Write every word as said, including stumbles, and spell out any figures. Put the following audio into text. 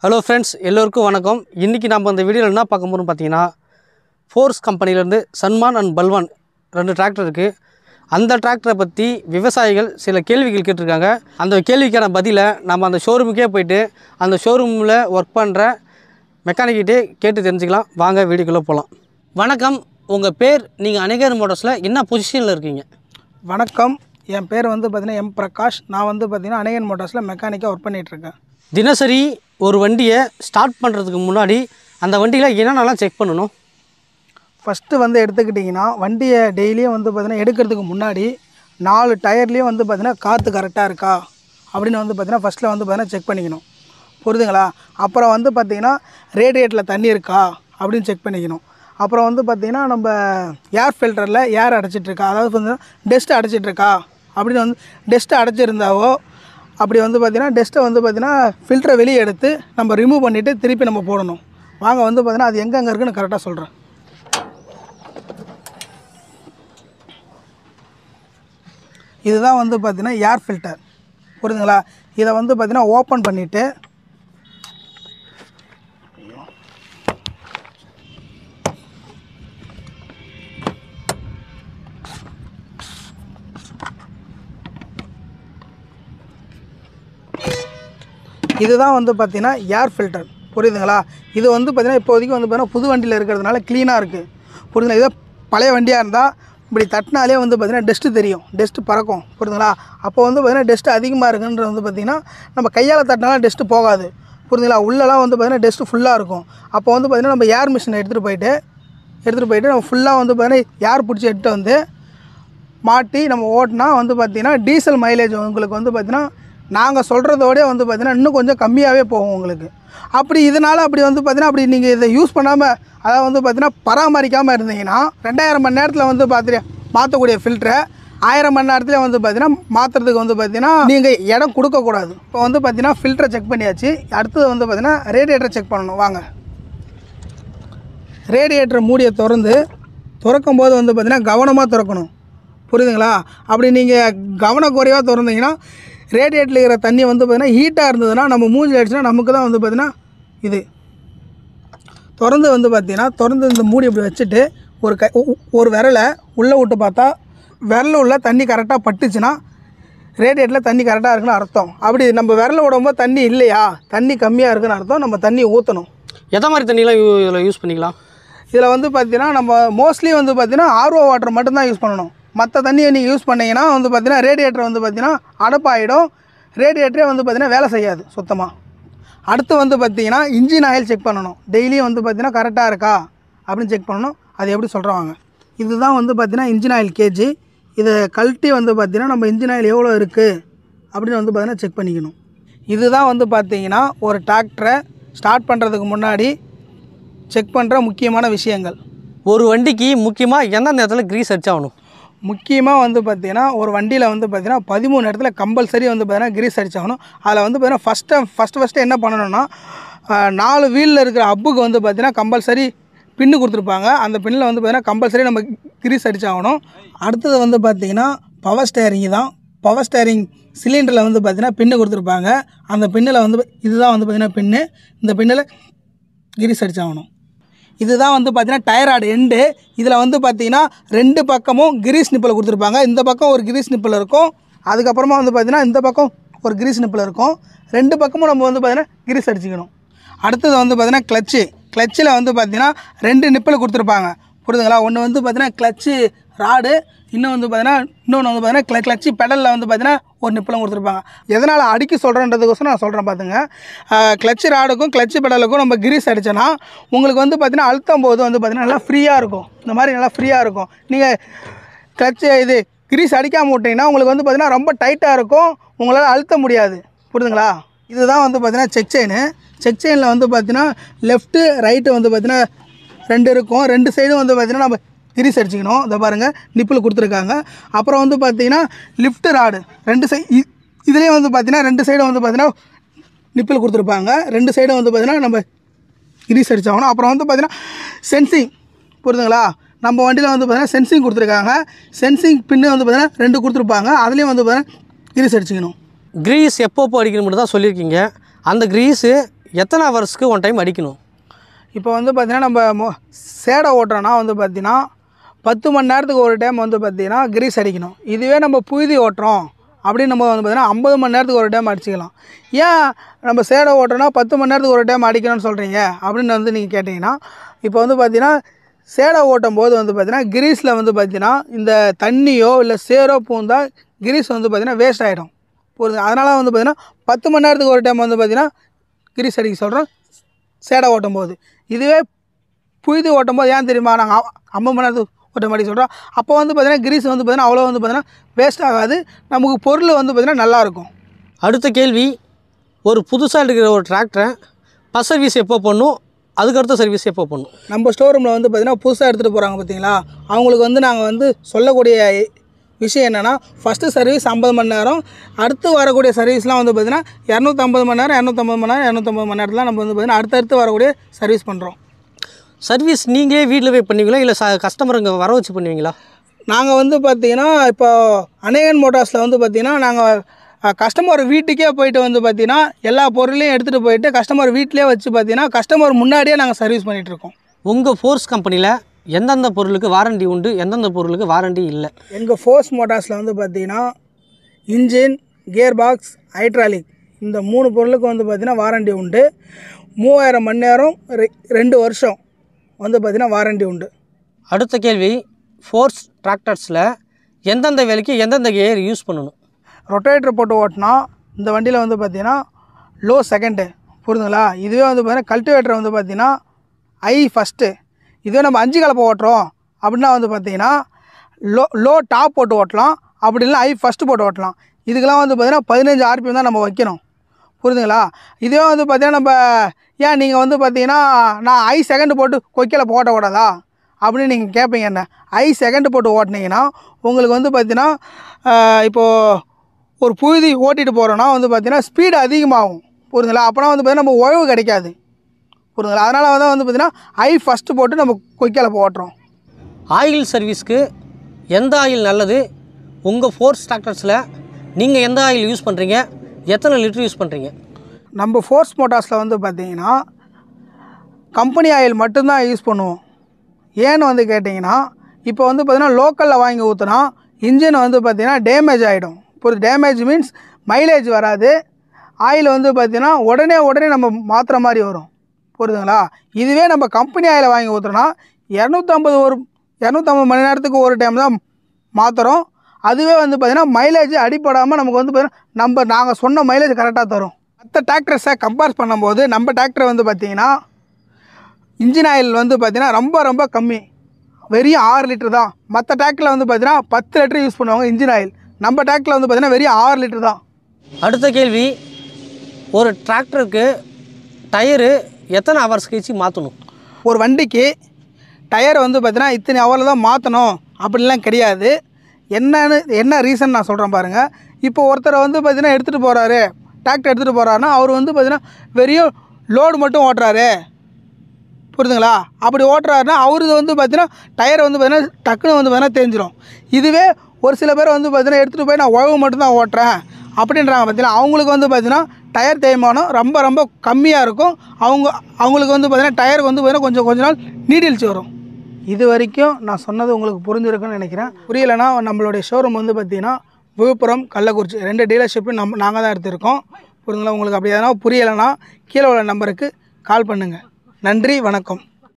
Hello friends, எல்லோருக்கும் வணக்கம். இன்றைக்கி நம்ம இந்த வீடியோவில் என்ன பார்க்க போகிறோம் பார்த்தீங்கன்னா, ஃபோர்ஸ் கம்பெனிலேருந்து சன்மான் அண்ட் பல்வான் ரெண்டு டிராக்டர் இருக்குது. அந்த டிராக்டரை பற்றி விவசாயிகள் சில கேள்விகள் கேட்டிருக்காங்க. அந்த கேள்விக்கான பதிலை நம்ம அந்த ஷோரூமுக்கே போய்ட்டு அந்த ஷோரூமில் ஒர்க் பண்ணுற மெக்கானிக்கிட்டே கேட்டு தெரிஞ்சுக்கலாம். வாங்க வீடியோக்குள்ளே போகலாம். வணக்கம், உங்கள் பேர், நீங்கள் அநேகர் மோட்டார்ஸில் என்ன பொசிஷனில் இருக்கீங்க? வணக்கம், என் பேர் வந்து பார்த்தீங்கன்னா எம் பிரகாஷ். நான் வந்து பார்த்தீங்கன்னா அநேகர் மோட்டார்ஸில் மெக்கானிக்காக ஒர்க் பண்ணிகிட்ருக்கேன். தினசரி ஒரு வண்டியை ஸ்டார்ட் பண்ணுறதுக்கு முன்னாடி அந்த வண்டியில் என்னென்னலாம் செக் பண்ணணும்? ஃபஸ்ட்டு வந்து எடுத்துக்கிட்டிங்கன்னா, வண்டியை டெய்லியும் வந்து பார்த்திங்கன்னா எடுக்கிறதுக்கு முன்னாடி நாலு டயர்லேயும் வந்து பார்த்திங்கன்னா காற்று கரெக்டாக இருக்கா அப்படின்னு வந்து பார்த்திங்கன்னா ஃபஸ்ட்டில் வந்து பார்த்திங்கன்னா செக் பண்ணிக்கணும். புரியுதுங்களா? அப்புறம் வந்து பார்த்திங்கன்னா ரேடியேட்டரில் தண்ணி இருக்கா அப்படின்னு செக் பண்ணிக்கணும். அப்புறம் வந்து பார்த்திங்கன்னா நம்ம ஏர் ஃபில்டரில் ஏர் அடைச்சிட்ருக்கா, அதாவது வந்து டஸ்ட்டு அடைச்சிட்ருக்கா அப்படின்னு வந்து டஸ்ட்டு அடைச்சிருந்தாவோ அப்படி வந்து பார்த்திங்கன்னா டஸ்ட்டை வந்து பார்த்திங்கன்னா ஃபில்டரை வெளியே எடுத்து நம்ம ரிமூவ் பண்ணிவிட்டு திருப்பி நம்ம போடணும். வாங்க வந்து பார்த்திங்கன்னா அது எங்கெங்கே இருக்குன்னு கரெக்டாக சொல்கிறேன். இதுதான் வந்து பார்த்திங்கன்னா ஏர் ஃபில்டர். புரியுதுங்களா? இதை வந்து பார்த்திங்கன்னா ஓப்பன் பண்ணிவிட்டு இதுதான் வந்து பார்த்திங்கன்னா ஏர் ஃபில்டர். புரியுதுங்களா? இது வந்து பார்த்திங்கன்னா இப்போதைக்கு வந்து பார்த்திங்கன்னா புது வண்டியில் இருக்கிறதுனால க்ளீனாக இருக்குது. புரியுதுங்களா? இதே பழைய வண்டியாக இருந்தால் இப்படி தட்டினாலே வந்து பார்த்திங்கன்னா டஸ்ட்டு தெரியும், டஸ்ட்டு பறக்கும். புரியுதுங்களா? அப்போ வந்து பார்த்திங்கன்னா டஸ்ட்டு அதிகமாக இருக்குன்றது வந்து பார்த்திங்கன்னா நம்ம கையால் தட்டினாலும் டஸ்ட்டு போகாது. புரியுதுங்களா? உள்ளெல்லாம் வந்து பார்த்திங்கன்னா டஸ்ட்டு ஃபுல்லாக இருக்கும். அப்போ வந்து பார்த்திங்கன்னா நம்ம ஏர் மிஷினை எடுத்துகிட்டு போயிட்டு எடுத்துகிட்டு போயிட்டு நம்ம ஃபுல்லாக வந்து பார்த்திங்கன்னா ஏர் பிடிச்சி எடுத்துகிட்டு வந்து மாட்டி நம்ம ஓட்டினா வந்து பார்த்திங்கன்னா டீசல் மைலேஜ் உங்களுக்கு வந்து பார்த்திங்கன்னா நாங்கள் சொல்கிறதோடய வந்து பார்த்திங்கன்னா இன்னும் கொஞ்சம் கம்மியாகவே போகும் உங்களுக்கு. அப்படி இதனால் அப்படி வந்து பார்த்திங்கன்னா அப்படி நீங்கள் இதை யூஸ் பண்ணாமல், அதாவது வந்து பார்த்திங்கன்னா பராமரிக்காமல் இருந்தீங்கன்னா ரெண்டாயிரம் மணி நேரத்தில் வந்து பார்த்தினா மாற்றக்கூடிய ஃபில்டரை ஆயிரம் மணி நேரத்தில் வந்து பார்த்திங்கன்னா மாற்றுறதுக்கு வந்து பார்த்திங்கன்னா நீங்கள் இடம் கொடுக்கக்கூடாது. இப்போ வந்து பார்த்திங்கன்னா ஃபில்டரை செக் பண்ணியாச்சு. அடுத்தது வந்து பார்த்திங்கன்னா ரேடியேட்டரை செக் பண்ணணும். வாங்க, ரேடியேட்டரை மூடியை திறந்து திறக்கும் போது வந்து பார்த்திங்கன்னா கவனமாக திறக்கணும். புரியுதுங்களா? அப்படி நீங்கள் கவனக்குறைவாக திறந்தீங்கன்னா ரேடியேட்டரில் இருக்கிற தண்ணி வந்து பார்த்திங்கன்னா ஹீட்டாக இருந்ததுன்னா நம்ம மூஞ்சி அடிச்சுன்னா நமக்கு தான் வந்து பார்த்திங்கன்னா இது திறந்து வந்து பார்த்திங்கன்னா திறந்து இந்த மூடி இப்படி வச்சுட்டு ஒரு கை ஒரு விரலை உள்ளே விட்டு பார்த்தா விரல் உள்ள தண்ணி கரெக்டாக பட்டுச்சுன்னா ரேடியேட்டரில் தண்ணி கரெக்டாக இருக்குன்னு அர்த்தம். அப்படி நம்ம விரலை விடும்போது தண்ணி இல்லையா, தண்ணி கம்மியாக இருக்குன்னு அர்த்தம். நம்ம தண்ணி ஊற்றணும். எதை மாதிரி தண்ணிலாம் இதில் யூஸ் பண்ணிக்கலாம்? இதில் வந்து பார்த்திங்கன்னா நம்ம மோஸ்ட்லி வந்து பார்த்திங்கன்னா ஆர்ஓ வாட்டர் மட்டும்தான் யூஸ் பண்ணணும். மற்ற தண்ணியை நீங்கள் யூஸ் பண்ணிங்கன்னா வந்து பார்த்திங்கன்னா ரேடியேட்டர் வந்து பார்த்திங்கன்னா அடப்பாயிடும். ரேடியேட்டரே வந்து பார்த்திங்கன்னா வேலை செய்யாது சுத்தமாக. அடுத்து வந்து பார்த்திங்கன்னா இன்ஜின் ஆயில் செக் பண்ணணும். டெய்லியும் வந்து பார்த்திங்கன்னா கரெக்டாக இருக்கா அப்படின்னு செக் பண்ணணும். அது எப்படி சொல்கிறாங்க, இதுதான் வந்து பார்த்திங்கன்னா இன்ஜின் ஆயில் கேஜி. இதை கழட்டி வந்து பார்த்திங்கன்னா நம்ம இன்ஜின் ஆயில் எவ்வளோ இருக்குது அப்படின்னு வந்து பார்த்திங்கன்னா செக் பண்ணிக்கணும். இதுதான் வந்து பார்த்திங்கன்னா ஒரு டிராக்டரை ஸ்டார்ட் பண்ணுறதுக்கு முன்னாடி செக் பண்ணுற முக்கியமான விஷயங்கள். ஒரு வண்டிக்கு முக்கியமாக எந்த நேரத்தில் க்ரீஸ் அடிச்சாகணும்? முக்கியமாக வந்து பார்த்திங்கன்னா ஒரு வண்டியில் வந்து பார்த்திங்கன்னா பதிமூணு இடத்துல கம்பல்சரி வந்து பார்த்திங்கன்னா கிரீஸ் அடிச்சாகணும். அதில் வந்து பார்த்திங்கன்னா ஃபஸ்ட்டு ஃபஸ்ட்டு ஃபஸ்ட்டு என்ன பண்ணணும்னா நாலு வீலில் இருக்கிற அப்புக்கு வந்து பார்த்திங்கன்னா கம்பல்சரி பின்னு கொடுத்துருப்பாங்க. அந்த பின்னில் வந்து பார்த்திங்கன்னா கம்பல்சரி நம்ம கிரீஸ் அடிச்சாகணும். அடுத்தது வந்து பார்த்திங்கன்னா பவர் ஸ்டேரிங்கு தான். பவர் ஸ்டேரிங் சிலிண்டரில் வந்து பார்த்திங்கன்னா பின்னு கொடுத்துருப்பாங்க. அந்த பின்னில் வந்து இதுதான் வந்து பார்த்திங்கன்னா பின்னு. இந்த பின்னில் கிரீஸ் அடிச்சாகணும். இதுதான் வந்து பார்த்திங்கன்னா டயர் ராடு எண்டு. இதில் வந்து பார்த்திங்கன்னா ரெண்டு பக்கமும் கிரீஸ் நிப்பில் கொடுத்துருப்பாங்க. இந்த பக்கம் ஒரு கிரீஸ் நிப்பில் இருக்கும். அதுக்கப்புறமா வந்து பார்த்திங்கன்னா இந்த பக்கம் ஒரு கிரீஸ் நிப்பில் இருக்கும். ரெண்டு பக்கமும் நம்ம வந்து பார்த்திங்கன்னா கிரீஸ் அடிச்சுக்கணும். அடுத்தது வந்து பார்த்திங்கன்னா கிளச்சு. கிளச்சில் வந்து பார்த்திங்கன்னா ரெண்டு நிப்பில் கொடுத்துருப்பாங்க. புரியுதுங்களா? ஒன்று வந்து பார்த்திங்கன்னா கிளச்சு ராடு, இன்னும் வந்து பார்த்திங்கன்னா இன்னொன்று வந்து பார்த்திங்கன்னா கிள கிளச்சி பெடலில் வந்து பார்த்திங்கன்னா ஒரு நிப்பிலும் கொடுத்துருப்பாங்க. எதனால் அடிக்க சொல்கிறேன்றதுக்கோசரம் நான் சொல்கிறேன் பார்த்துங்க. கிளச்சி ராடுக்கும் கிளச்சி பெடலுக்கும் நம்ம கிரீஸ் அடித்தோன்னா உங்களுக்கு வந்து பார்த்திங்கன்னா அழுத்தும் போது வந்து பார்த்திங்கன்னா நல்லா ஃப்ரீயாக இருக்கும். இந்த மாதிரி நல்லா ஃப்ரீயாக இருக்கும். நீங்கள் கிளச்சி இது கிரீஸ் அடிக்காமல் விட்டிங்கன்னா உங்களுக்கு வந்து பார்த்திங்கன்னா ரொம்ப டைட்டாக இருக்கும், உங்களால் அழுத்த முடியாது. புரியுதுங்களா? இதுதான் வந்து பார்த்திங்கன்னா செக் செயின். செக் செயினில் வந்து பார்த்திங்கன்னா லெஃப்ட்டு ரைட்டு வந்து பார்த்திங்கன்னா ரெண்டு இருக்கும். ரெண்டு சைடும் வந்து பார்த்திங்கன்னா நம்ம கிரீஸ் அடிச்சிக்கணும். இதை பாருங்கள், நிப்பில் கொடுத்துருக்காங்க. அப்புறம் வந்து பார்த்திங்கன்னா லிஃப்ட் ராடு ரெண்டு சை இதுலேயே வந்து பார்த்திங்கன்னா ரெண்டு சைடும் வந்து பார்த்திங்கன்னா நிப்பில் கொடுத்துருப்பாங்க. ரெண்டு சைடும் வந்து பார்த்திங்கன்னா நம்ம கிரீஸ் அடிச்சாகணும். அப்புறம் வந்து பார்த்திங்கன்னா சென்சிங். புரியுதுங்களா? நம்ம வண்டியில் வந்து பார்த்திங்கன்னா சென்சிங் கொடுத்துருக்காங்க. சென்சிங் பின்னு வந்து பார்த்திங்கன்னா ரெண்டு கொடுத்துருப்பாங்க. அதுலேயும் வந்து பார்த்திங்கன்னா கிரீஸ் அடிச்சிக்கணும். கிரீஸ் எப்போ அடிக்கணும் மட்டும் தான் சொல்லியிருக்கீங்க. அந்த கிரீஸு எத்தனை ஹவர்ஸ்க்கு ஒன் டைம் அடிக்கணும்? இப்போ வந்து பார்த்திங்கன்னா நம்ம மோ சேடை ஓட்டுறோன்னா வந்து பார்த்திங்கன்னா பத்து மணி நேரத்துக்கு ஒரு டைம் வந்து பார்த்திங்கன்னா கிரீஸ் அடிக்கணும். இதுவே நம்ம புழுதி ஓட்டுறோம் அப்படின்னு நம்ம வந்து பார்த்திங்கன்னா ஐம்பது மணி நேரத்துக்கு ஒரு டைம் அடிச்சிக்கலாம். ஏன் நம்ம சேடை ஓட்டுறோன்னா பத்து மணி நேரத்துக்கு ஒரு டைம் அடிக்கணும்னு சொல்கிறீங்க அப்படின்னு வந்து நீங்கள் கேட்டிங்கன்னா, இப்போ வந்து பார்த்திங்கன்னா சேடை ஓட்டும் போது வந்து பார்த்திங்கன்னா கிரீஸில் வந்து பார்த்திங்கன்னா இந்த தண்ணியோ இல்லை சேரோ பூந்தால் கிரீஸ் வந்து பார்த்திங்கன்னா வேஸ்ட் ஆகிடும். புரியுது? அதனால் வந்து பார்த்திங்கன்னா பத்து மணி நேரத்துக்கு ஒரு டைம் வந்து பார்த்திங்கன்னா கிரீஸ் அடிக்க சொல்கிறோம் சேடை ஓட்டும் போது. இதுவே புழுதி ஓட்டும் போது ஏன் தெரியுமா நாங்கள் ஐம்பது மணி நேரத்துக்கு ஓட்ட மாதிரி சொல்கிறோம். அப்போ வந்து பார்த்திங்கன்னா கிரீஸ் வந்து பார்த்திங்கன்னா அவ்வளோ வந்து பார்த்திங்கன்னா வேஸ்ட் ஆகாது, நமக்கு பொருள் வந்து பார்த்திங்கன்னா நல்லாயிருக்கும். அடுத்த கேள்வி, ஒரு புதுசாக இருக்கிற ஒரு டிராக்டரை ஃபஸ்ட் சர்வீஸ் எப்போ பண்ணும், அதுக்கடுத்த சர்வீஸ் எப்போ பண்ணும்? நம்ம ஸ்டோர் ரூமில் வந்து பார்த்திங்கன்னா புதுசாக எடுத்துகிட்டு போகிறாங்க பார்த்தீங்களா, அவங்களுக்கு வந்து நாங்கள் வந்து சொல்லக்கூடிய விஷயம் என்னென்னா, ஃபஸ்ட்டு சர்வீஸ் ஐம்பது மணி நேரம், அடுத்து வரக்கூடிய சர்வீஸ்லாம் வந்து பார்த்திங்கன்னா இரநூத்தம்பது மணி நேரம் இரநூத்தம்பது மணி நேரம் இரநூத்தம்பது மணி நேரத்தில் நம்ம வந்து பார்த்திங்கன்னா அடுத்தடுத்து வரக்கூடிய சர்வீஸ் பண்ணுறோம். சர்வீஸ் நீங்களே வீட்டில் போய் பண்ணுவீங்களா இல்லை ச கஸ்டமருங்க வர வச்சு பண்ணுவீங்களா? நாங்கள் வந்து பார்த்திங்கன்னா இப்போ அநேகன் மோட்டார்ஸில் வந்து பார்த்திங்கன்னா நாங்கள் கஸ்டமர் வீட்டுக்கே போயிட்டு வந்து பார்த்திங்கன்னா எல்லா பொருளையும் எடுத்துகிட்டு போயிட்டு கஸ்டமர் வீட்டிலே வச்சு பார்த்திங்கன்னா கஸ்டமர் முன்னாடியே நாங்கள் சர்வீஸ் பண்ணிகிட்ருக்கோம். உங்கள் ஃபோர்ஸ் கம்பெனியில் எந்தெந்த பொருளுக்கு வாரண்டி உண்டு, எந்தெந்த பொருளுக்கு வாரண்டி இல்லை? எங்கள் ஃபோர்ஸ் மோட்டார்ஸில் வந்து பார்த்திங்கன்னா இன்ஜின், கியர் பாக்ஸ், ஹைட்ராலிக் இந்த மூணு பொருளுக்கு வந்து பார்த்திங்கன்னா வாரண்டி உண்டு. மூவாயிரம் மணி நேரம் ரெ ரெண்டு வருஷம் வந்து பார்த்திங்கன்னா வாரண்டி உண்டு. அடுத்த கேள்வி, ஃபோர்ஸ் டிராக்டர்ஸில் எந்தெந்த வேலைக்கு எந்தெந்த கியர் யூஸ் பண்ணணும்? ரொட்டேட்டர் போட்டு ஓட்டினா இந்த வண்டியில் வந்து பார்த்திங்கன்னா லோ செகண்டு, புரியுதுங்களா? இதுவே வந்து பார்த்திங்கன்னா கல்டிவேட்டர் வந்து பார்த்திங்கன்னா ஐ ஃபஸ்ட்டு. இதுவே நம்ம அஞ்சு கலப்பை ஓட்டுறோம் அப்படின்னா வந்து பார்த்திங்கன்னா லோ லோ டாப் போட்டு ஓட்டலாம், அப்படி இல்லைனா ஐ ஃபஸ்ட்டு போட்டு ஓட்டலாம். இதுக்கெல்லாம் வந்து பார்த்திங்கன்னா பதினஞ்சு ஆர்பிஎம் தான் நம்ம வைக்கணும், புரியுதுங்களா? இதுவே வந்து பார்த்திங்கன்னா நம்ம ஏன் நீங்கள் வந்து பார்த்திங்கன்னா நான் ஐ செகண்டு போட்டு கொய்க்கலை போட்ட ஓடாதா அப்படின்னு நீங்கள் கேட்பீங்க. என்ன ஐ செகண்டு போட்டு ஓட்டினீங்கன்னா உங்களுக்கு வந்து பார்த்திங்கன்னா இப்போது ஒரு புழுதி ஓட்டிகிட்டு போகிறோன்னா வந்து பார்த்திங்கன்னா ஸ்பீடு அதிகமாகும், புரியுதுங்களா? அப்போனா வந்து பார்த்திங்கன்னா நம்ம உழவு கிடைக்காது, புரியுதுங்களா? அதனால் வந்து வந்து பார்த்திங்கன்னா ஐ ஃபஸ்ட்டு போட்டு நம்ம கொய்க்கலை ஓட்டுறோம். ஆயில் சர்வீஸ்க்கு எந்த ஆயில் நல்லது? உங்கள் ஃபோர்ஸ் டிராக்டர்ஸில் நீங்கள் எந்த ஆயில் யூஸ் பண்ணுறீங்க, எத்தனை லிட்டர் யூஸ் பண்ணுறீங்க? நம்ம ஃபோர்ஸ் மோட்டார்ஸில் வந்து பார்த்திங்கன்னா கம்பெனி ஆயில் மட்டும்தான் யூஸ் பண்ணுவோம். ஏன்னு வந்து கேட்டிங்கன்னா இப்போ வந்து பார்த்திங்கன்னா லோக்கலில் வாங்கி ஊற்றினா இன்ஜின் வந்து பார்த்திங்கன்னா டேமேஜ் ஆகிடும். இப்போ டேமேஜ் மீன்ஸ் மைலேஜ் வராது, ஆயில் வந்து பார்த்திங்கன்னா உடனே உடனே நம்ம மாற்றுற மாதிரி வரும், புரியுதுங்களா? இதுவே நம்ம கம்பெனி ஆயில் வாங்கி ஊற்றுறோன்னா இரநூத்தம்பது ஒரு இரநூத்தம்பது மணி நேரத்துக்கு ஒரு டைம் தான் மாற்றுறோம். அதுவே வந்து பார்த்திங்கன்னா மைலேஜ் அடிப்படாமல் நமக்கு வந்து பார்த்திங்கன்னா நம்ம நாங்கள் சொன்ன மைலேஜ் கரெக்டாக தரும். மற்ற டிராக்டர்ஸை கம்பேர் பண்ணும்போது நம்ம டிராக்டர் வந்து பார்த்திங்கன்னா இன்ஜின் ஆயில் வந்து பார்த்திங்கன்னா ரொம்ப ரொம்ப கம்மி, வெறும் ஆறு லிட்டர் தான். மற்ற டிராக்டரில் வந்து பார்த்திங்கன்னா பத்து லிட்டர் யூஸ் பண்ணுவாங்க இன்ஜின் ஆயில், நம்ம டிராக்டரில் வந்து பார்த்திங்கன்னா வெறும் ஆறு லிட்டர் தான். அடுத்த கேள்வி, ஒரு டிராக்டருக்கு டயரு எத்தனை ஹவர்ஸ் கழிச்சு மாற்றணும்? ஒரு வண்டிக்கு டயர் வந்து பார்த்திங்கன்னா இத்தனை ஹவரில் தான் மாற்றணும் அப்படின்லாம் கிடையாது. என்னன்னு என்ன ரீசன் நான் சொல்கிறேன் பாருங்கள். இப்போ ஒருத்தர் வந்து பார்த்திங்கன்னா எடுத்துகிட்டு போகிறாரு, டிராக்டர் எடுத்துகிட்டு போகிறாருன்னா அவர் வந்து பார்த்திங்கன்னா வெறும் லோடு மட்டும் ஓட்டுறாரு, புரியுதுங்களா? அப்படி ஓட்டுறாருன்னா அவருக்கு வந்து பார்த்திங்கன்னா டயர் வந்து பார்த்திங்கன்னா டக்குன்னு வந்து பார்த்திங்கன்னா தெரிஞ்சிடும். இதுவே ஒரு சில பேர் வந்து பார்த்திங்கன்னா எடுத்துகிட்டு போய் நான் உழவு மட்டும்தான் ஓட்டுறேன் அப்படின்றாங்க பார்த்திங்கன்னா, அவங்களுக்கு வந்து பார்த்திங்கன்னா டயர் தேய்மானம் ரொம்ப ரொம்ப கம்மியாக இருக்கும். அவங்க அவங்களுக்கு வந்து பார்த்திங்கன்னா டயருக்கு வந்து பார்த்திங்கன்னா கொஞ்சம் கொஞ்ச நாள் நீடில்ஸ் வரும். இது வரைக்கும் நான் சொன்னது உங்களுக்கு புரிஞ்சிருக்குன்னு நினைக்கிறேன். புரியலைன்னா நம்மளுடைய ஷோரூம் வந்து பார்த்திங்கன்னா விழுப்புரம், கள்ளக்குறிச்சி ரெண்டு டீலர்ஷிப்பு நம்ம நாங்கள் தான் எடுத்திருக்கோம், புரியுதுங்களா? உங்களுக்கு அப்படி எதனா புரியலைன்னா கீழே உள்ள நம்பருக்கு கால் பண்ணுங்கள். நன்றி, வணக்கம்.